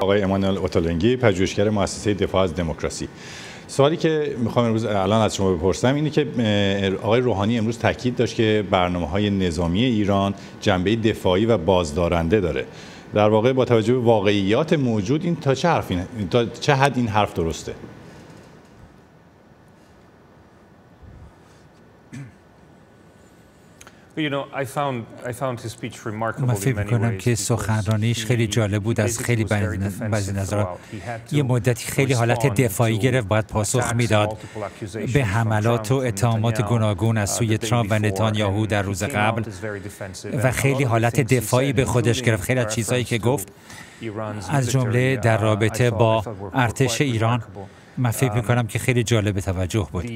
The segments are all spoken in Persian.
آقای امانوئل اوتالنگی، پژوهشگر مؤسسه دفاع از دموکراسی. سوالی که میخوام امروز الان از شما بپرسم اینه که آقای روحانی امروز تاکید داشت که برنامه‌های نظامی ایران جنبه دفاعی و بازدارنده داره. در واقع با توجه به واقعیات موجود این تا چه حد این حرف درسته؟ من فکر می‌کنم که سخنرانیش خیلی جالب بود از خیلی بعضی نظرات. یه مدتی خیلی حالت دفاعی گرفت، باید پاسخ میداد به حملات و اتهامات گوناگون از سوی ترامپ و نتانیاهو در روز قبل و خیلی حالت دفاعی به خودش گرفت. خیلی از چیزهایی که گفت از جمله در رابطه با ارتش ایران من فکر می‌کنم که خیلی جالب توجه بود.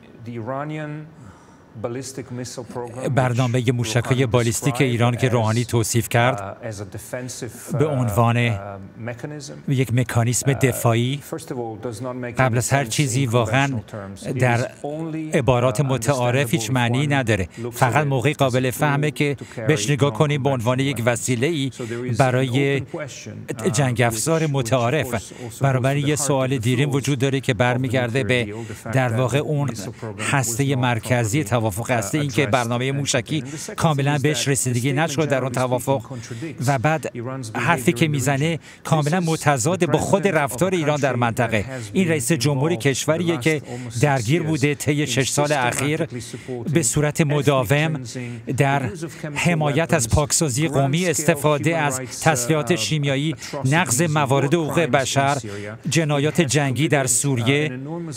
برنامه موشک‌های بالیستیک ایران که روحانی توصیف کرد به عنوان یک مکانیزم دفاعی قبل از هر چیزی واقعا در عبارات متعارف هیچ معنی نداره. فقط موقعی قابل فهمه که بهش نگاه کنیم به عنوان یک وسیله‌ای برای جنگ افزار متعارف. بنابراین یه سوال دیرین وجود داره که برمیگرده به در واقع اون هسته مرکزی توافق است، این که برنامه موشکی کاملا بهش رسیدگی نشد در اون توافق و بعد حرفی که میزنه کاملا متضاد با خود رفتار ایران در منطقه. این رئیس جمهور کشوریه که درگیر بوده طی 6 سال اخیر به صورت مداوم در حمایت از پاکسازی قومی، استفاده از تسلیحات شیمیایی، نقض موارد حقوق بشر، جنایات جنگی در سوریه،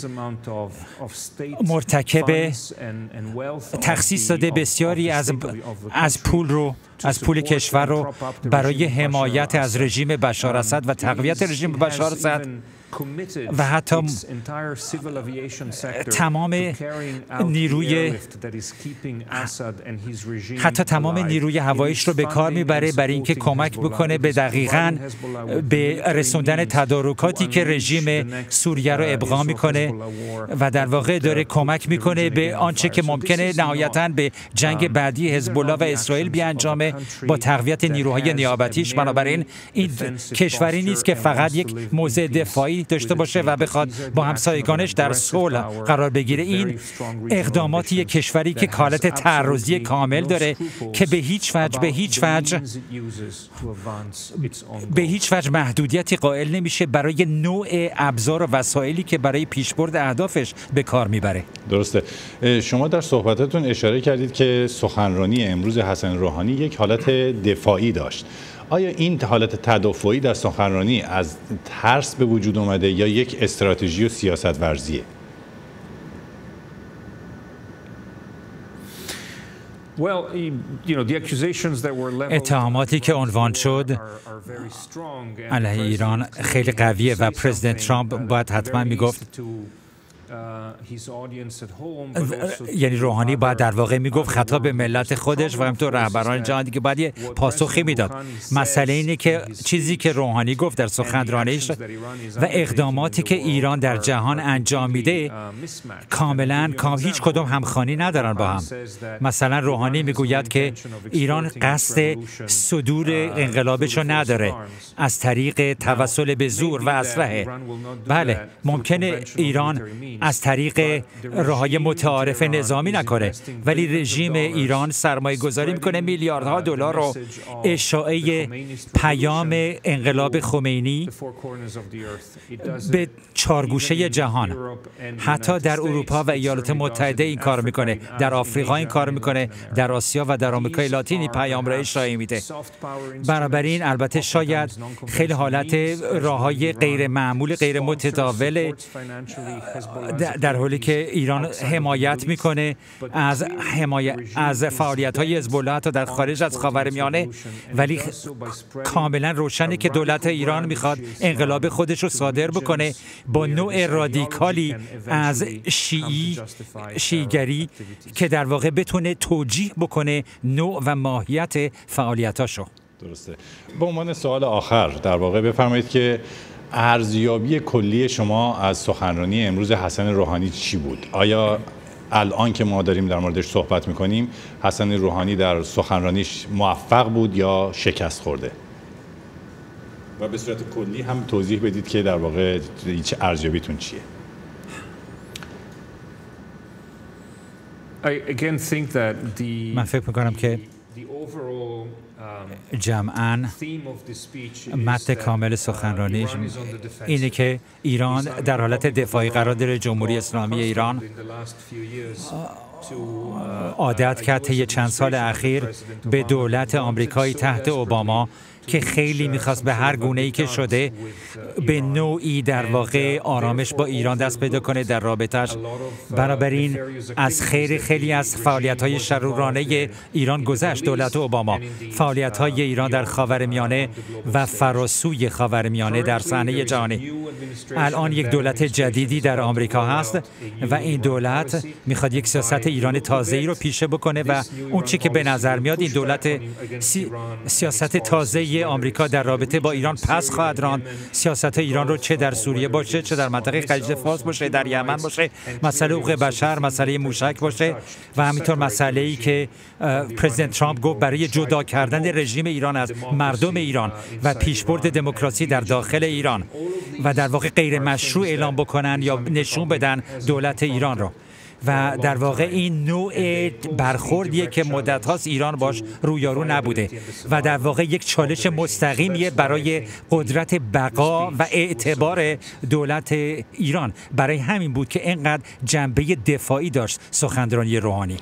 مرتکب تخصیص داده بسیاری از پول کشور رو برای حمایت از رژیم بشار اسد و تقویت رژیم بشار اسد و تمام نیروی هواییش رو به کار میبره برای اینکه کمک بکنه به دقیقاً به رسوندن تدارکاتی که رژیم سوریه رو ابقا میکنه و در واقع داره کمک میکنه به آنچه که ممکنه نهایتاً به جنگ بعدی حزب الله و اسرائیل بیانجامه با تقویت نیروهای نیابتیش. بنابراین این کشوری نیست که فقط یک موضع دفاعی داشته باشه و بخواد با همسایگانش در صلح قرار بگیره. این اقداماتی کشوری که حالت تعرضی کامل داره که به هیچ وجه محدودیتی قائل نمیشه برای نوع ابزار و وسایلی که برای پیشبرد اهدافش به کار میبره. درسته. شما در صحبتاتون اشاره کردید که سخنرانی امروز حسن روحانی یک حالت دفاعی داشت. آیا این حالت تدافعی در سخنرانی از ترس به وجود اومده یا یک استراتژی و سیاست ورزیه؟ اتهاماتی که عنوان شد علیه ایران خیلی قویه و پرزیدنت ترامپ باید حتما میگفت، یعنی روحانی باید در واقع میگفت خطاب به ملت خودش و همینطور رهبران جهانی که باید یه پاسخی میداد. مسئله اینه که چیزی که روحانی گفت در سخنرانیش و اقداماتی که ایران در جهان انجام میده کاملا هیچ کدوم همخوانی ندارن با هم. مثلا روحانی میگوید که ایران قصد صدور انقلابش رو نداره از طریق توسل به زور و اسلحه. بله، ممکنه ایران از طریق راههای متعارف نظامی نکنه، ولی رژیم ایران سرمایه گذاری میکنه میلیاردها دلار رو اشاعه پیام انقلاب خمینی به چارگوشه جهان. حتی در اروپا و ایالات متحده این کار میکنه، در آفریقا این کار میکنه، در آسیا و در آمریکای لاتین پیام را اشاعه میده. بنابراین البته شاید خیلی حالت راههای غیر معمول، غیر متداول در حالی که ایران حمایت میکنه از فعالیت‌های حزب الله تا در خارج از خاورمیانه، ولی کاملا روشنه که دولت ایران میخواد انقلاب خودش رو صادر بکنه با نوع رادیکالی از شیعیگری که در واقع بتونه توجیه بکنه نوع و ماهیت فعالیتاشو. درسته. به عنوان سوال آخر در واقع بفرمایید که ارزیابی کلی شما از سخنرانی امروز حسن روحانی چی بود؟ آیا الان که ما داریم در موردش صحبت میکنیم حسن روحانی در سخنرانیش موفق بود یا شکست خورده؟ و به صورت کلی هم توضیح بدید که در واقع چه ارزیابیتون چیه؟ من فکر میکنم که جمعاً متن کامل سخنرانیش اینه که ایران در حالت دفاعی قرار داره. جمهوری اسلامی ایران عادت کرد طی چند سال اخیر به دولت آمریکایی تحت اوباما که خیلی میخواست به هر گونه‌ای که شده به نوعی در واقع آرامش با ایران دست پیدا کنه در رابطش. بنابراین از خیلی از فعالیت‌های شرورانه ایران گذشت دولت اوباما. فعالیت‌های ایران در خاورمیانه و فراسوی خاورمیانه در صحنه جهانی. الان یک دولت جدیدی در آمریکا هست و این دولت میخواد یک سیاست ایران تازه‌ای رو پیشه بکنه و اون چی که به نظر میاد این دولت سیاست تازه‌ای آمریکا در رابطه با ایران پس خواهد راند. سیاست ایران رو چه در سوریه باشه، چه در منطقه خلیج فارس باشه، در یمن باشه، مسئله حقوق بشر، مسئله موشک باشه و همینطور مسئله‌ای که پرزیدنت ترامپ گفت برای جدا کردن رژیم ایران از مردم ایران و پیشبرد دموکراسی در داخل ایران و در واقع غیر مشروع اعلام بکنن یا نشون بدن دولت ایران رو. و در واقع این نوع برخوردیه که مدت هاست ایران باش رویارو نبوده و در واقع یک چالش مستقیمیه برای قدرت بقا و اعتبار دولت ایران. برای همین بود که اینقدر جنبه دفاعی داشت سخنرانی روحانی.